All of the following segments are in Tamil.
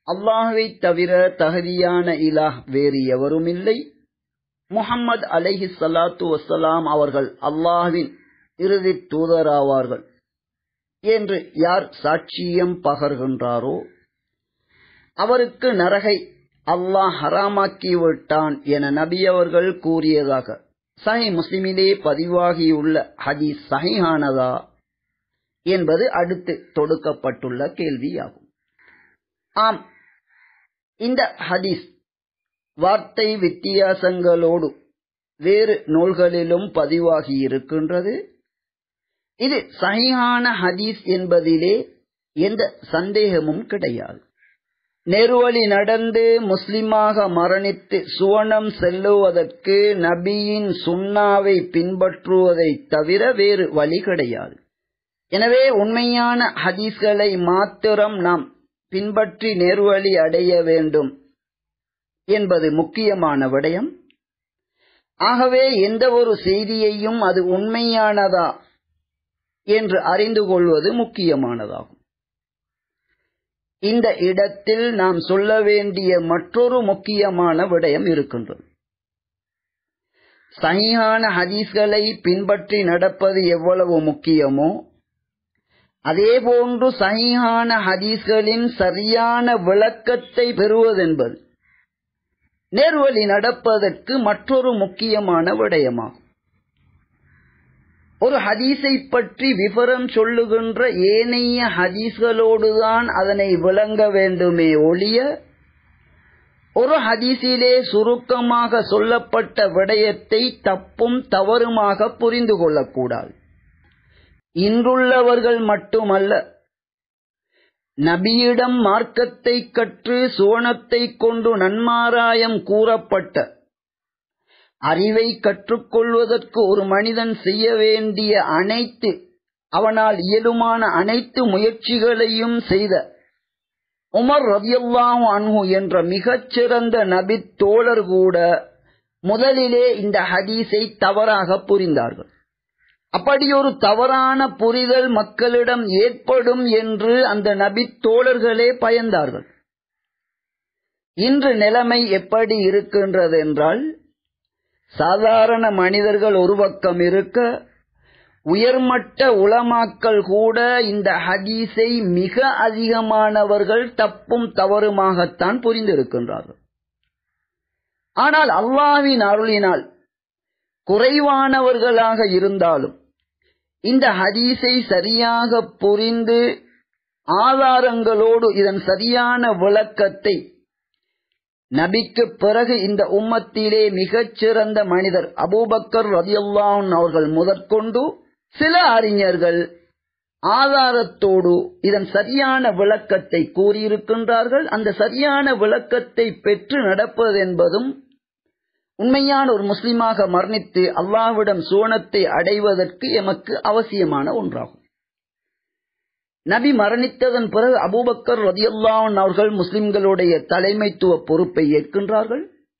அல்லாஹ்வை தவிர தகுதியான இலாஹ் வேறு எவருமில்லை, முஹம்மது அலைஹி ஸலாத்து வஸ்ஸலாம் அவர்கள் அல்லாஹ்வின் இறுதி தூதராவார்கள் என்று யார் சாட்சியம் பகர்கின்றாரோ அவருக்கு நரகை அல்லாஹ் ஹராமாக்கி விட்டான் என நபி அவர்கள் கூறியதாக சஹீஹ் முஸ்லிமிலே பதிவாகியுள்ள ஹதீஸ் சஹீஹானதா என்பது அடுத்து தொடுக்கப்பட்டுள்ள கேள்வியாகும். ஆம், இந்த ஹதீஸ் வார்த்தை வித்தியாசங்களோடு வேறு நூல்களிலும் பதிவாகி இருக்கின்றது. இது சஹீஹான ஹதீஸ் என்பதிலே எந்த சந்தேகமும் கிடையாது. நேர்வழி நடந்து முஸ்லிமாக மரணித்து சுவனம் செல்லுவதற்கு நபியின் சுன்னாவை பின்பற்றுவதை தவிர வேறு வழி கிடையாது. எனவே உண்மையான ஹதீஸ்களை மாத்திரம் நாம் பின்பற்றி நேர்வழி அடைய வேண்டும் என்பது முக்கியமான விடயம். ஆகவே எந்த ஒரு செய்தியையும் அது உண்மையானதா என்று அறிந்து கொள்வது முக்கியமானதாகும். இந்த இடத்தில் நாம் சொல்ல வேண்டிய மற்றொரு முக்கியமான விடயம் இருக்கின்றது. சஹீஹான ஹதீஸ்களை பின்பற்றி நடப்பது எவ்வளவு முக்கியமோ அதேபோன்று சஹீஹான ஹதீஸ்களின் சரியான விளக்கத்தை பெறுவதென்பது நேர்வழி நடப்பதற்கு மற்றொரு முக்கியமான விடயமாகும். ஒரு ஹதீஸை பற்றி விவரம் சொல்லுகின்ற ஏனைய ஹதீஸ்களோடுதான் அதனை விளங்க வேண்டுமே ஒழிய ஒரு ஹதீஸிலே சுருக்கமாக சொல்லப்பட்ட விடயத்தை தப்பும் தவறுமாக புரிந்து கொள்ளக்கூடாது. இன்றுள்ளவர்கள் மட்டுமல்ல, நபியிடம் மார்க்கத்தை கற்று சுவனத்தை கொண்டு நன்மாராயம் கூறப்பட்ட அறிவை கற்றுக்கொள்வதற்கு ஒரு மனிதன் செய்ய வேண்டிய அனைத்து அவனால் இயலுமான அனைத்து முயற்சிகளையும் செய்த உமர் ரலியல்லாஹு அன்ஹு என்ற மிகச்சிறந்த நபி தோழர் கூட முதலிலே இந்த ஹதீஸை தவறாக புரிந்தார்கள். அப்படி ஒரு தவறான புரிதல் மக்களிடம் ஏற்படும் என்று அந்த நபி தோழர்களே பயந்தார்கள். இன்று நிலைமை எப்படி இருக்கின்றது என்றால், சாதாரண மனிதர்கள் ஒரு பக்கம் இருக்க, உயர்மட்ட உலமாக்கள் கூட இந்த ஹதீஸை மிக அதிகமானவர்கள் தப்பும் தவறுமாகத்தான் புரிந்திருக்கின்றார்கள். ஆனால் அல்லாஹ்வின் அருளினால் குறைவானவர்களாக இருந்தாலும் இந்த ஹதீஸை சரியாக புரிந்து ஆதாரங்களோடு இதன் சரியான விளக்கத்தை நபிக்கு பிறகு இந்த உம்மத்திலே மிகச்சிறந்த மனிதர் அபூபக்கர் ரலியல்லாஹு அன்ஹு அவர்கள் முதற்கொண்டு சில அறிஞர்கள் ஆதாரத்தோடு இதன் சரியான விளக்கத்தை கூறியிருக்கின்றார்கள். அந்த சரியான விளக்கத்தை பெற்று நடப்பது என்பதும் உண்மையான ஒரு முஸ்லிமாக மரணித்து அல்லாஹ்விடம் சுவனத்தை அடைவதற்கு எமக்கு அவசியமான ஒன்றாகும். நபி மரணித்ததன் பிறகு அபூபக்கர் ரலியல்லாஹு அன்ஹு அவர்கள் முஸ்லிம்களுடைய தலைமைத்துவ பொறுப்பை ஏற்கின்றார்கள்.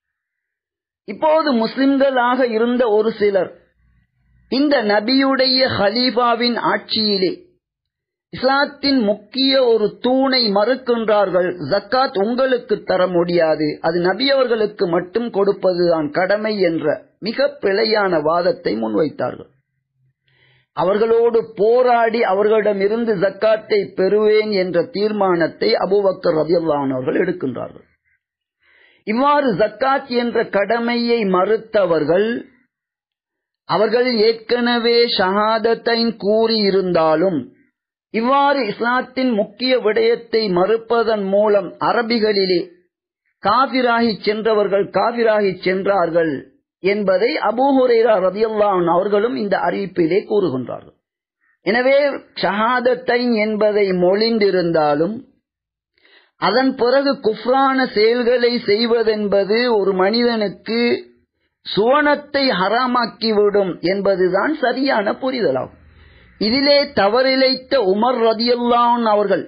இப்போது முஸ்லிம்களாக இருந்த ஒரு சிலர் இந்த நபியுடைய ஹலீஃபாவின் ஆட்சியிலே இஸ்லாத்தின் முக்கிய ஒரு தூணை மறுக்கின்றார்கள். ஜக்காத் உங்களுக்கு தர முடியாது, அது நபி அவர்களுக்கு மட்டும் கொடுப்பதுதான் கடமை என்ற மிக பிழையான வாதத்தை முன்வைத்தார்கள். அவர்களோடு போராடி அவர்களிடமிருந்து ஜக்காத்தை பெறுவேன் என்ற தீர்மானத்தை அபூபக்கர் ரலியல்லாஹு அன்ஹு அவர்கள் எடுக்கின்றார்கள். இவ்வாறு ஜக்காத் என்ற கடமையை மறுத்தவர்கள் அவர்கள் ஏற்கனவே ஷஹாதத்தைன் கூறியிருந்தாலும் இவ்வாறு இஸ்லாத்தின் முக்கிய விடயத்தை மறுப்பதன் மூலம் அரபிகளிலே காபிராகி சென்றவர்கள் காபிராகி சென்றார்கள் என்பதை அபூ ஹுரைரா ரலியல்லாஹு அன்ஹு அவர்களும் இந்த அறிவிப்பிலே கூறுகின்றார்கள். எனவே ஷஹாதத்தைன் என்பதை மொழிந்திருந்தாலும் அதன் பிறகு குஃப்ரான செயல்களை செய்வதென்பது ஒரு மனிதனுக்கு சுவனத்தை ஹராமாக்கிவிடும் என்பதுதான் சரியான புரிதலாகும். இதிலே தவறிழைத்த உமர் ரலியல்லாஹு அன்ஹு அவர்கள்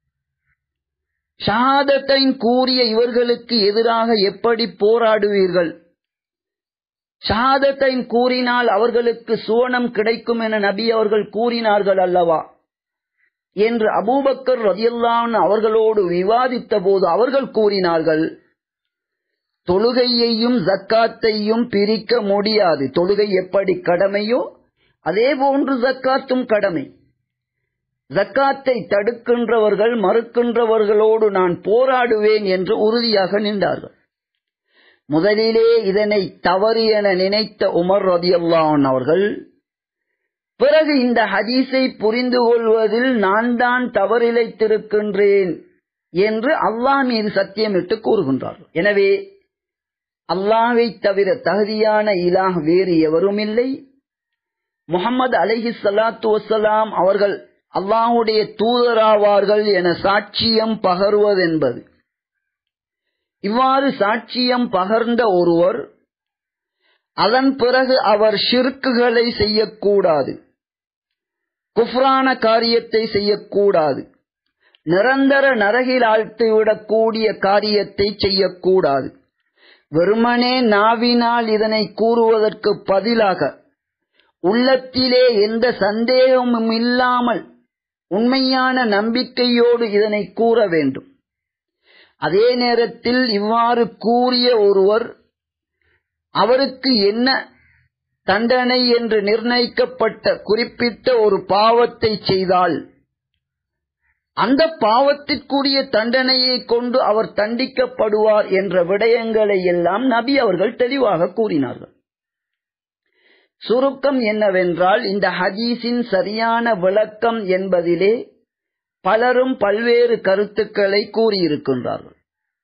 ஷஹாதத்தைன் கூறிய இவர்களுக்கு எதிராக எப்படி போராடுவீர்கள்? ஷஹாதத்தைன் கூறினால் அவர்களுக்கு சுவனம் கிடைக்கும் என நபி அவர்கள் கூறினார்கள் அல்லவா? என்று அபூபக்கர் ரலியல்லாஹு அன்ஹு அவர்களோடு விவாதித்த போது அவர்கள் கூறினார்கள், தொழுகையையும் ஜக்காத்தையும் பிரிக்க முடியாது. தொழுகை எப்படி கடமையோ அதே போன்று ஜக்காத்தும் கடமை. ஜக்காத்தை தடுக்கின்றவர்கள் மறுக்கின்றவர்களோடு நான் போராடுவேன் என்று உறுதியாக நின்றார்கள். முதலிலே இதனை தவறு என நினைத்த உமர் ரலியல்லாஹு அன்ஹு அவர்கள் பிறகு இந்த ஹதீஸை புரிந்து கொள்வதில் நான் தான் தவறிழைத்திருக்கின்றேன் என்று அல்லாஹ் மீது சத்தியமிட்டு கூறுகின்றார்கள். எனவே அல்லாஹ்வை தவிர தகுதியான இலாஹ் வேறு எவருமில்லை. முஹம்மது அலைஹிஸ்ஸலாத்து வஸ்ஸலாம் அவர்கள் அல்லாஹ்வுடைய தூதராவார்கள் என சாட்சியம் பகர்வதென்பது, இவ்வாறு சாட்சியம் பகர்ந்த ஒருவர் அதன் பிறகு அவர் ஷிர்க்குகளை செய்யக்கூடாது, குஃப்ரான காரியத்தை செய்யக்கூடாது, நிரந்தர நரகில் ஆழ்த்திவிடக்கூடிய காரியத்தை செய்யக்கூடாது. வெறுமனே நாவினால் இதனை கூறுவதற்கு பதிலாக உள்ளத்திலே எந்த சந்தேகமும் இல்லாமல் உண்மையான நம்பிக்கையோடு இதனை கூற வேண்டும். அதே நேரத்தில் இவ்வாறு கூறிய ஒருவர் அவருக்கு என்ன தண்டனை என்று நிர்ணயிக்கப்பட்ட குறிப்பிட்ட ஒரு பாவத்தை செய்தால் அந்த பாவத்திற்குரிய தண்டனையை கொண்டு அவர் தண்டிக்கப்படுவார் என்ற விடயங்களை எல்லாம் நபி அவர்கள் தெளிவாக கூறினார்கள். சுருக்கம் என்னவென்றால், இந்த ஹதீஸின் சரியான விளக்கம் என்பதிலே பலரும் பல்வேறு கருத்துக்களை கூறியிருக்கின்றார்கள்.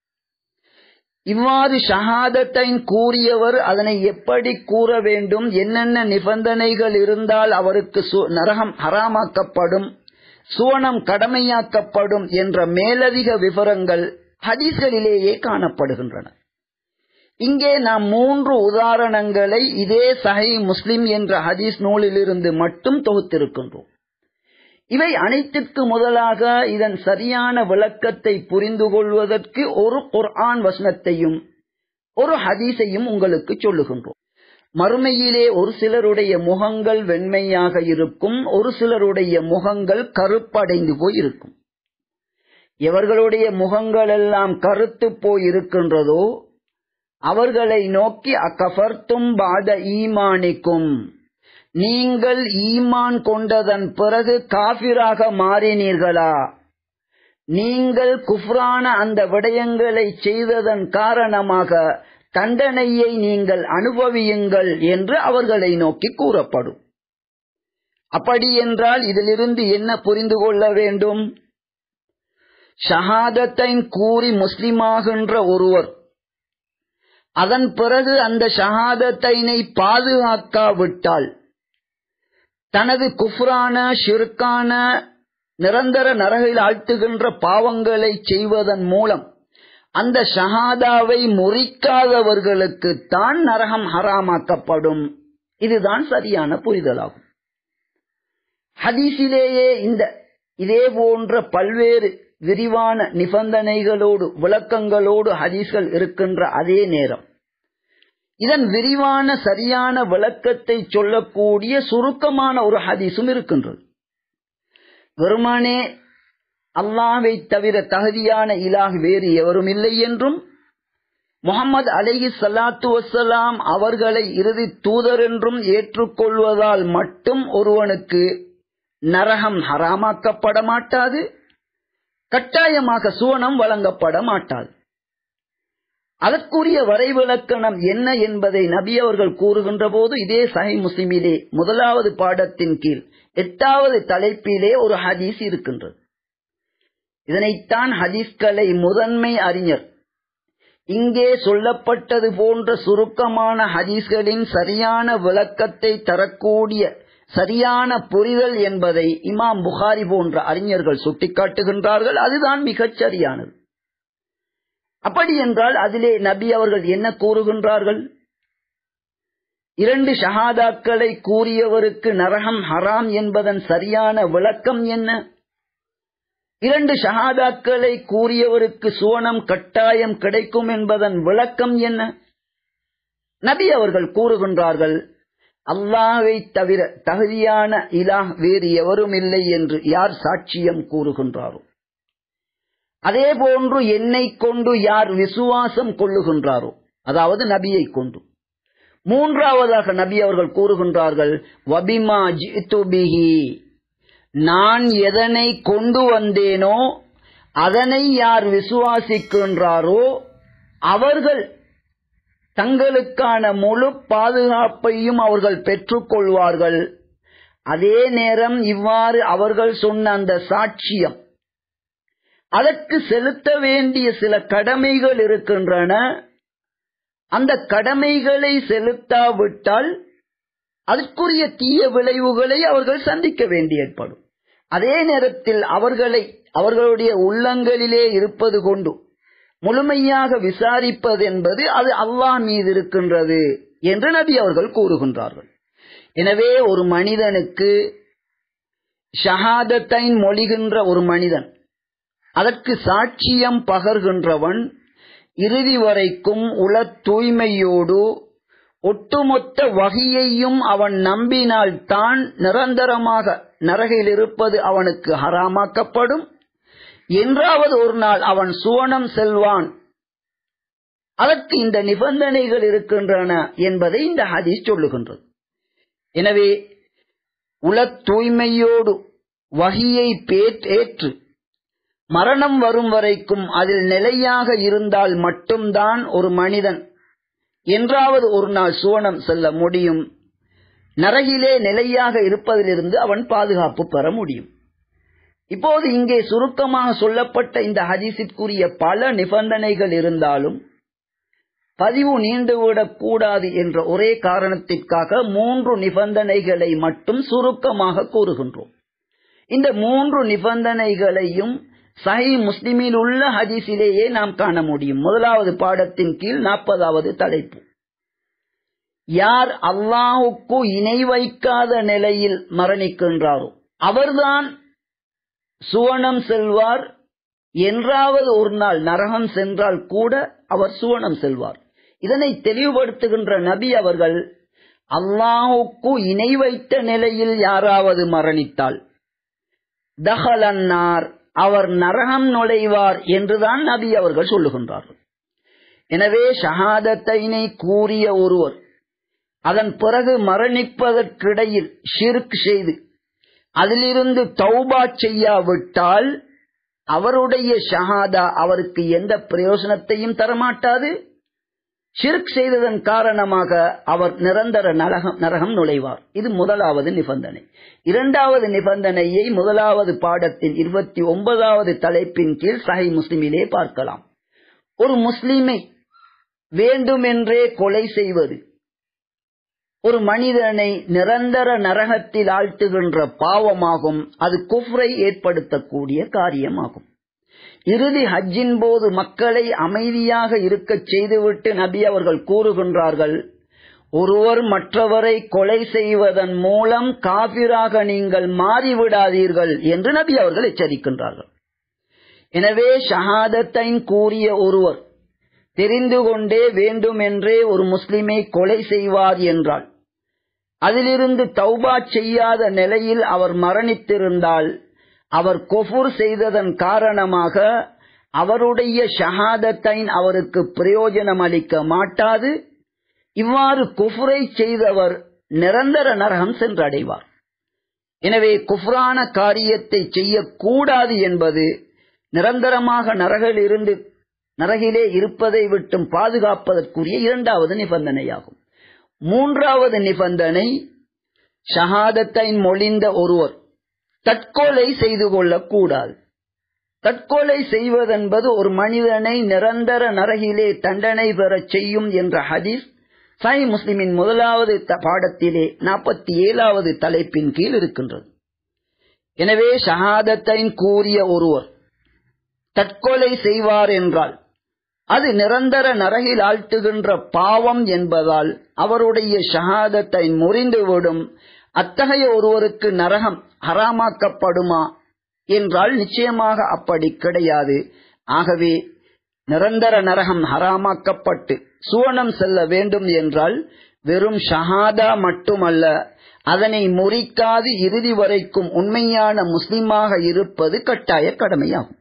இவ்வாறு ஷஹாதத்தைன் கூறியவர் அதனை எப்படி கூற வேண்டும், என்னென்ன நிபந்தனைகள் இருந்தால் அவருக்கு நரகம் ஹராமாக்கப்படும், சுவனம் கடமையாக்கப்படும் என்ற மேலதிக விவரங்கள் ஹதீஸ்களிலேயே காணப்படுகின்றன. இங்கே நாம் 3 உதாரணங்களை இதே சஹீஹ் முஸ்லிம் என்ற ஹதீஸ் நூலிலிருந்து மட்டும் தொகுத்திருக்கின்றோம். இவை அனைத்திற்கு முதலாக இதன் சரியான விளக்கத்தை புரிந்து கொள்வதற்கு ஒரு குர்ஆன் வசனத்தையும் ஒரு ஹதீஸையும் உங்களுக்கு சொல்லுகின்றோம். மறுமையிலே ஒரு சிலருடைய முகங்கள் வெண்மையாக இருக்கும், ஒரு சிலருடைய முகங்கள் கருப்படைந்து போய் இருக்கும். எவர்களுடைய முகங்கள் எல்லாம் கருத்து போய் இருக்கின்றதோ அவர்களை நோக்கி அகஃபர்தும் பாத ஈமானிக்கும், நீங்கள் ஈமான் கொண்டதன் பிறகு காஃபிராக மாறினீர்களா, நீங்கள் குஃப்ரான அந்த விடயங்களை செய்ததன் காரணமாக தண்டனையை நீங்கள் அனுபவியுங்கள் என்று அவர்களை நோக்கி கூறப்படும். அப்படி என்றால் இதிலிருந்து என்ன புரிந்து கொள்ள வேண்டும்? ஷஹாதத்தை கூறி முஸ்லிமாகின்ற ஒருவர் அதன் பிறகு அந்த ஷஹாதத்தைனை பாதுகாக்காவிட்டால் தனது குஃப்ரான ஷிர்கான நிரந்தர நரகில் ஆழ்த்துகின்ற பாவங்களை செய்வதன் மூலம் அந்த ஷஹாதாவை முறிக்காதவர்களுக்கு தான் நரகம் ஹராமாக்கப்படும். இதுதான் சரியான புரிதலாகும். ஹதீஸிலேயே இதே போன்ற பல்வேறு விரிவான நிபந்தனைகளோடு விளக்கங்களோடு ஹதீஸ்கள் இருக்கின்ற அதே நேரம் இதன் விரிவான சரியான விளக்கத்தை சொல்லக்கூடிய சுருக்கமான ஒரு ஹதீஸும் இருக்கின்றது. வெறுமனே அல்லாஹ்வை தவிர தகுதியான இலாஹ் வேறு எவரும் இல்லை என்றும் முஹம்மது அலைஹிஸ்ஸலாத்து வஸ்ஸலாம் அவர்களை இறுதி தூதர் என்றும் ஏற்றுக்கொள்வதால் மட்டும் ஒருவனுக்கு நரகம் ஹராமாக்கப்பட மாட்டாது, கட்டாயமாக சுவனம் வழங்கப்பட மாட்டாது. அதற்குரிய வரைவிலக்கணம் என்ன என்பதை நபி அவர்கள் கூறுகின்ற போது இதே சஹீஹ் முஸ்லிமிலே 1வது பாடத்தின் கீழ் 8வது தலைப்பிலே ஒரு ஹதீஸ் இருக்கின்றது. இதனைத்தான் ஹதீஸ்களை முதன்மை அறிஞர் இங்கே சொல்லப்பட்டது போன்ற சுருக்கமான ஹதீஸ்களின் சரியான விளக்கத்தை தரக்கூடிய சரியான புரிதல் என்பதை இமாம் புகாரி போன்ற அறிஞர்கள் சுட்டிக்காட்டுகின்றார்கள். அதுதான் மிகச் சரியானது. அப்படி என்றால் அதிலே நபி அவர்கள் என்ன கூறுகின்றார்கள்? 2 ஷஹாதாக்களை கூறியவருக்கு நரகம் ஹராம் என்பதன் சரியான விளக்கம் என்ன? 2 ஷஹாதாக்களை கூறியவருக்கு சுவனம் கட்டாயம் கிடைக்கும் என்பதன் விளக்கம் என்ன? நபி அவர்கள் கூறுகின்றார்கள், அல்லாஹ்வை தவிர தகுதியான இலாஹ் வேறு எவரும் இல்லை என்று யார் சாட்சியம் கூறுகின்றாரோ, அதே போன்று என்னை கொண்டு யார் விசுவாசம் கொள்ளுகின்றாரோ, அதாவது நபியை கொண்டு. மூன்றாவதாக நபி அவர்கள் கூறுகின்றார்கள், வபிமா ஜிது பிஹி, நான் எதனை கொண்டு வந்தேனோ அதனை யார் விசுவாசிக்கின்றாரோ அவர்கள் தங்களுக்கான முழு பாதுகாப்பையும் அவர்கள் பெற்றுக்கொள்வார்கள். அதே நேரம் இவ்வாறு அவர்கள் சொன்ன அந்த சாட்சியம், அதற்கு செலுத்த வேண்டிய சில கடமைகள் இருக்கின்றன. அந்த கடமைகளை செலுத்தாவிட்டால் அதற்குரிய தீய விளைவுகளை அவர்கள் சந்திக்க வேண்டி ஏற்படும். அதே நேரத்தில் அவர்களுடைய உள்ளங்களிலே இருப்பது கொண்டு முழுமையாக விசாரிப்பது என்பது அது அல்லாஹ் மீது இருக்கின்றது என்று நபி அவர்கள் கூறுகின்றார்கள். எனவே ஒரு மனிதனுக்கு ஷஹாதத்தைன் மொழிகின்ற ஒரு மனிதன், அதற்கு சாட்சியம் பகர்கின்றவன் இறுதி வரைக்கும் உள தூய்மையோடு ஒட்டுமொத்த வகையையும் அவன் நம்பினால் தான் நிரந்தரமாக நரகில் இருப்பது அவனுக்கு ஹராமாக்கப்படும். என்றாவது ஒரு நாள் அவன் சுவனம் செல்வான். அதற்கு இந்த நிபந்தனைகள் இருக்கின்றன என்பதை இந்த ஹதீஸ் சொல்லுகின்றது. எனவே உள தூய்மையோடு வகையை ஏற்று மரணம் வரும் வரைக்கும் அதில் நிலையாக இருந்தால் மட்டும்தான் ஒரு மனிதன் என்றாவது ஒரு நாள் சுவனம் செல்ல முடியும். நரகிலே நிலையாக இருப்பதிலிருந்து அவன் பாதுகாப்பு பெற முடியும். இப்போது இங்கே சுருக்கமாக சொல்லப்பட்ட இந்த ஹதீஸிற்குரிய பல நிபந்தனைகள் இருந்தாலும் பதிவு நீண்டுவிடக் கூடாது என்ற ஒரே காரணத்திற்காக 3 நிபந்தனைகளை மட்டும் சுருக்கமாக கூறுகின்றோம். இந்த 3 நிபந்தனைகளையும் சஹீஹ் முஸ்லிமில் உள்ள ஹதீஸிலேயே நாம் காண முடியும். முதலாவது பாடத்தின் கீழ் 40வது தலைப்பு, யார் அல்லாஹுக்கு இணை வைக்காத நிலையில் மரணிக்கின்றாரோ அவர்தான் சுவனம் செல்வார். என்றாவது ஒரு நாள் நரகம் சென்றால் கூட அவர் சுவனம் செல்வார். இதனை தெளிவுபடுத்துகின்ற நபி அவர்கள், அல்லாஹுக்கு இணை வைத்த நிலையில் யாராவது மரணித்தால் தஹலன்னார், அவர் நரகம் நுழைவார் என்றுதான் நபி அவர்கள் சொல்லுகின்றார்கள். எனவே ஷஹாதத்தைனை கூறிய ஒருவர் அதன் பிறகு மரணிப்பதற்கிடையில் ஷிர்க் செய்து அதிலிருந்து தௌபா செய்யாவிட்டால் அவருடைய ஷஹாதா அவருக்கு எந்த பிரயோஜனத்தையும் தரமாட்டாது. ஷிர்க் செய்ததன் காரணமாக அவர் நிரந்தர நரகம் நுழைவார். இது முதலாவது நிபந்தனை. இரண்டாவது நிபந்தனையை முதலாவது பாடத்தின் 29வது தலைப்பின் கீழ் சஹீஹ் முஸ்லிமிலே பார்க்கலாம். ஒரு முஸ்லிமை வேண்டுமென்றே கொலை செய்வது ஒரு மனிதனை நிரந்தர நரகத்தில் ஆழ்த்துகின்ற பாவமாகும். அது குஃப்ரை ஏற்படுத்தக்கூடிய காரியமாகும். இறுதி ஹஜ்ஜின் போது மக்களை அமைதியாக இருக்கச் செய்துவிட்டு நபி அவர்கள் கூறுகின்றார்கள், ஒருவர் மற்றவரை கொலை செய்வதன் மூலம் காபிராக நீங்கள் மாறிவிடாதீர்கள் என்று நபி அவர்கள் எச்சரிக்கின்றார்கள். எனவே ஷஹாதத்தைன் கூறிய ஒருவர் தெரிந்து கொண்டே வேண்டுமென்றே ஒரு முஸ்லிமை கொலை செய்வார் என்றால், அதிலிருந்து தௌபா செய்யாத நிலையில் அவர் மரணித்திருந்தால் அவர் குஃபுர் செய்ததன் காரணமாக அவருடைய ஷஹாதத்தைன் அவருக்கு பிரயோஜனம் அளிக்க மாட்டாது. இவ்வாறு குஃபுரை செய்தவர் நிரந்தர நரகம் சென்றடைவார். எனவே குஃப்ரான காரியத்தை செய்யக்கூடாது என்பது நிரந்தரமாக நரகிலே இருப்பதை விட்டும் பாதுகாப்பதற்குரிய இரண்டாவது நிபந்தனையாகும். மூன்றாவது நிபந்தனை, ஷஹாதத்தைன் மொழிந்த ஒருவர் தற்கொலை செய்து கொள்ளக்கூடாது. தற்கொலை செய்வதென்பது ஒரு மனிதனை நிரந்தர நரகிலே தண்டனை பெறச் செய்யும் என்ற ஹதீஸ் சஹீஹ் முஸ்லிமின் முதலாவது பாடத்திலே 47வது தலைப்பின் கீழ் இருக்கின்றது. எனவே ஷஹாதத்தைன் கூறிய ஒருவர் தற்கொலை செய்வார் என்றால் அது நிரந்தர நரகில் ஆழ்த்துகின்ற பாவம் என்பதால் அவருடைய ஷஹாதத்தை முறிந்துவிடும். அத்தகைய ஒருவருக்கு நரகம் ஹராமாக்கப்படுமா என்றால் நிச்சயமாக அப்படி கிடையாது. ஆகவே நிரந்தர நரகம் ஹராமாக்கப்பட்டு சுவனம் செல்ல வேண்டும் என்றால் வெறும் ஷஹாதா மட்டுமல்ல, அதனை முறிக்காது இறுதி வரைக்கும் உண்மையான முஸ்லிமாக இருப்பது கட்டாய கடமையாகும்.